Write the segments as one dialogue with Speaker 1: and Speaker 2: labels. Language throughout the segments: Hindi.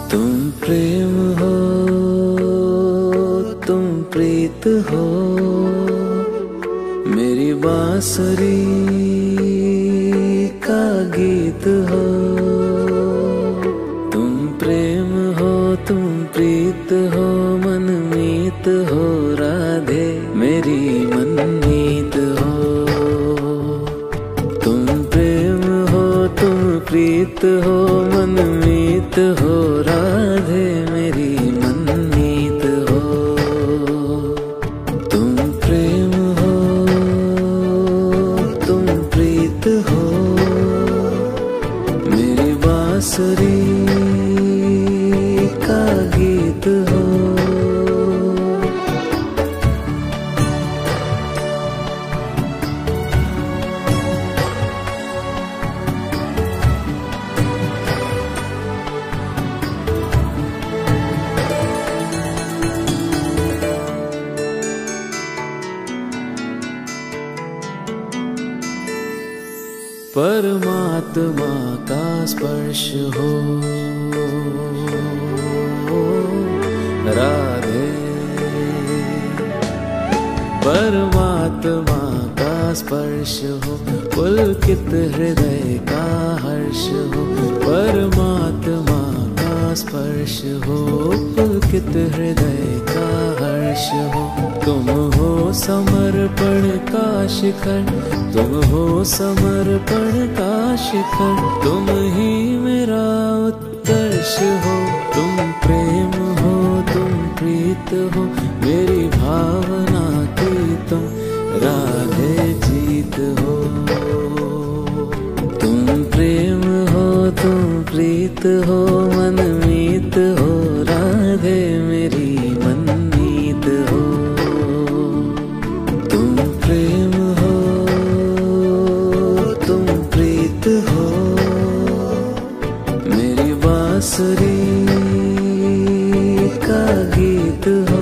Speaker 1: तुम प्रेम हो, तुम प्रीत हो, मेरी बांसुरी का गीत हो। तुम प्रेम हो, तुम प्रीत हो, मनमीत हो, राधे मेरी मनमीत हो। तुम प्रेम हो, तुम प्रीत हो, मनमीत हो, राधे मेरी मनमीत हो। तुम प्रेम हो, तुम प्रीत हो, मेरी बांसुरी का गीत हो। परमात्मा का स्पर्श हो राधे, परमात्मा का स्पर्श हो, पुलकित हृदय का हर्ष हो। परमात्मा का स्पर्श हो, पुलकित हृदय का हर्ष हो। तुम हो समर्पण का शिखर, तुम हो समर्पण का शिखर, तुम ही मेरा उत्कर्ष हो। तुम प्रेम हो, तुम प्रीत हो, मेरी भावना की तुम राधे जीत हो। तुम प्रेम हो, तुम प्रीत हो, मनमीत हो, राधे मेरी मनमीत हो। तुम प्रेम हो, तुम प्रीत हो, मेरी बांसुरी का गीत हो।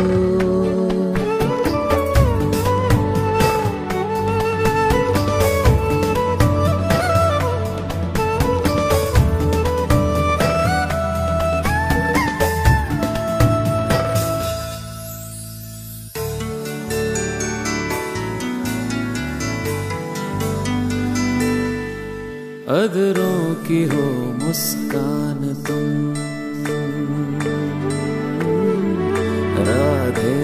Speaker 1: अधरों की हो मुस्कान तुम राधे,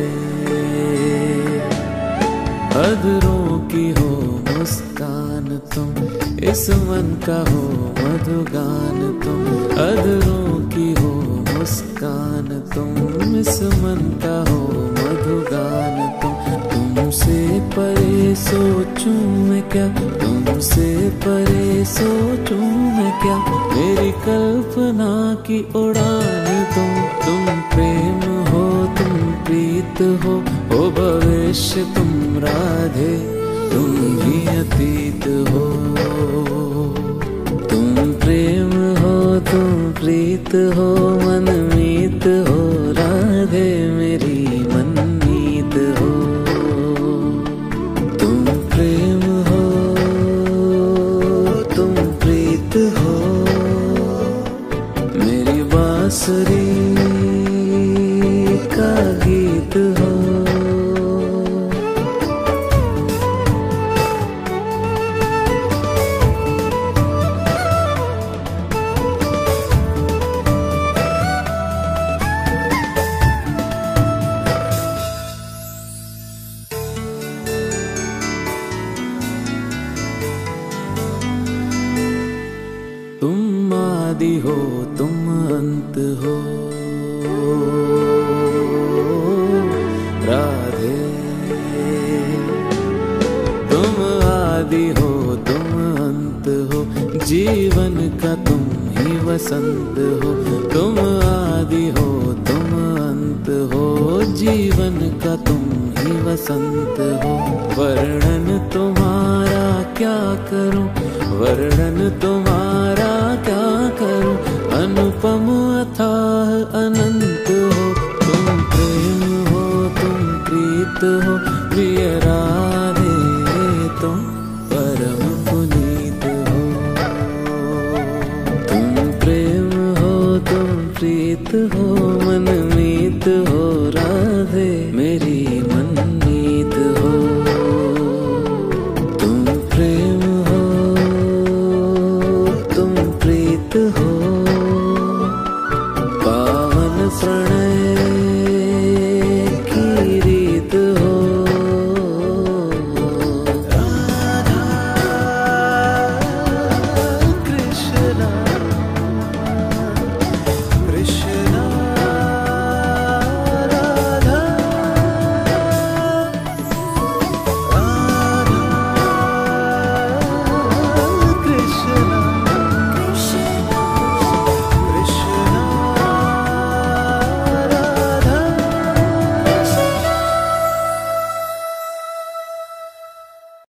Speaker 1: अधरों की हो मुस्कान तुम, इस मन का हो मधुगान तुम। अधरों की हो मुस्कान तुम, इस मन का हो मधुगान तुम। तुमसे परे सोचूं मैं क्या, तुमसे परे सोचूं मैं क्या, मेरी कल्पना की उड़ान तुम प्रेम हो, तुम प्रीत हो, ओ भविष्य तुम राधे, तुम ही अतीत हो। तुम प्रेम हो, तुम प्रीत हो, मनमीत हो, राधे मेरी मनमीत हो। तुम प्रेम हो, तुम प्रीत हो, मेरी बांसुरी का गीत हो। तुम आदि हो, तुम अंत हो राधे। तुम आदि हो, तुम अंत हो, जीवन का तुम ही वसंत हो। तुम आदि हो, तुम अंत हो, जीवन का तुम ही वसंत हो। वर्णन तुम्हारा क्या करूं, वर्णन तुम्हारा क्या करूं, अनुपम अथाह अनंत हो। तुम प्रेम हो, तुम प्रीत हो, प्रिय राधे तुम परम पुनीत हो। तुम प्रेम हो, तुम प्रीत हो।